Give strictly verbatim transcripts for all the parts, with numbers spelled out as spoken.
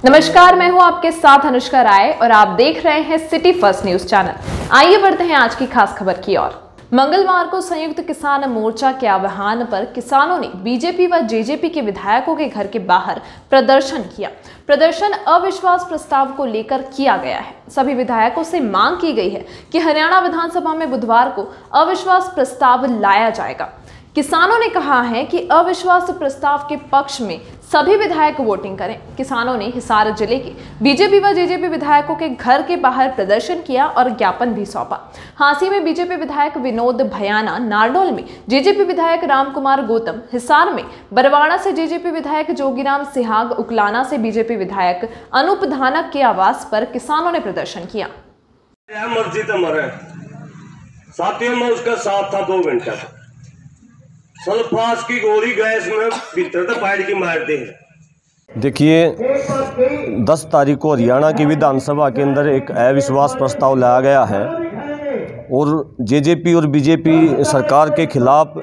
नमस्कार, मैं हूं आपके साथ अनुष्का राय और आप देख रहे हैं सिटी फर्स्ट न्यूज चैनल। आइए बढ़ते हैं आज की खास खबर की ओर। मंगलवार को संयुक्त किसान मोर्चा के आह्वान पर किसानों ने बीजेपी व जेजेपी के विधायकों के घर के बाहर प्रदर्शन किया। प्रदर्शन अविश्वास प्रस्ताव को लेकर किया गया है। सभी विधायकों से मांग की गई है कि हरियाणा विधानसभा में बुधवार को अविश्वास प्रस्ताव लाया जाएगा। किसानों ने कहा है कि अविश्वास प्रस्ताव के पक्ष में सभी विधायक वोटिंग करें। किसानों ने हिसार जिले के बीजेपी व जेजेपी विधायकों के घर के बाहर प्रदर्शन किया और ज्ञापन भी सौंपा। हांसी में बीजेपी विधायक विनोद भयाना, नारनौल में जेजेपी विधायक रामकुमार गौतम, हिसार में बरवाड़ा से जेजेपी विधायक जोगीराम सिहाग, उकलाना से बीजेपी विधायक अनूप धानक के आवास पर किसानों ने प्रदर्शन किया। मर्जी तो मरे साथियों में उसका साथ था दो घंटा सल्फास की गोली गैस में भीतर तो फाइट की मारते हैं। देखिए, दस तारीख को हरियाणा की विधानसभा के अंदर एक अविश्वास प्रस्ताव लाया गया है और जेजेपी और बीजेपी सरकार के खिलाफ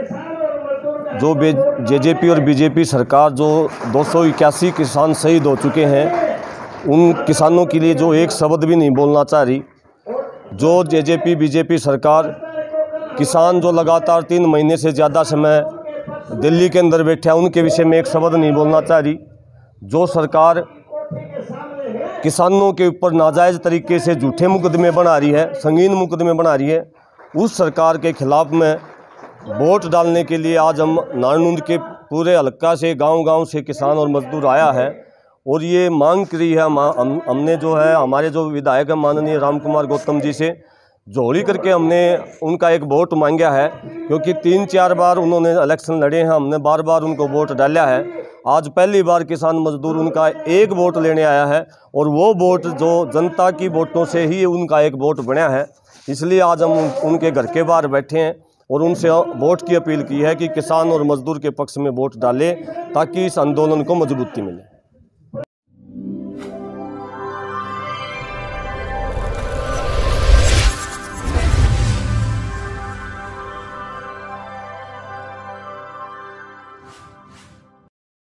जो जेजेपी और बीजेपी सरकार जो दो सौ इक्यासी किसान शहीद हो चुके हैं, उन किसानों के लिए जो एक शब्द भी नहीं बोलना चाह रही। जो जेजेपी बीजेपी सरकार किसान जो लगातार तीन महीने से ज़्यादा समय दिल्ली के अंदर बैठे हैं, उनके विषय में एक शब्द नहीं बोलना चाह रही। जो सरकार किसानों के ऊपर नाजायज़ तरीके से झूठे मुकदमे बना रही है, संगीन मुकदमे बना रही है, उस सरकार के खिलाफ में वोट डालने के लिए आज हम नारनौल के पूरे हल्का से गांव-गांव से किसान और मजदूर आया है और ये मांग करी है। हम हमने जो है हमारे जो विधायक है माननीय रामकुमार गौतम जी से जोड़ी करके हमने उनका एक वोट मांगा है, क्योंकि तीन चार बार उन्होंने इलेक्शन लड़े हैं, हमने बार बार उनको वोट डाला है। आज पहली बार किसान मजदूर उनका एक वोट लेने आया है और वो वोट जो जनता की वोटों से ही उनका एक वोट बना है। इसलिए आज हम उनके घर के बाहर बैठे हैं और उनसे वोट की अपील की है कि किसान और मजदूर के पक्ष में वोट डालें ताकि इस आंदोलन को मजबूती मिले।